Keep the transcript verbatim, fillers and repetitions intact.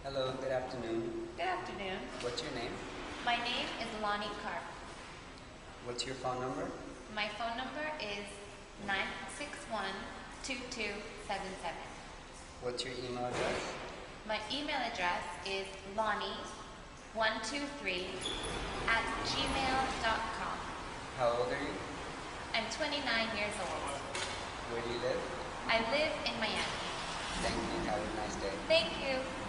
Hello, good afternoon. Good afternoon. What's your name? My name is Lonnie Karp. What's your phone number? My phone number is nine six one, two two seven seven. What's your email address? My email address is lonnie one two three at gmail dot com. How old are you? I'm twenty-nine years old. Where do you live? I live in Miami. Thank you. Have a nice day. Thank you.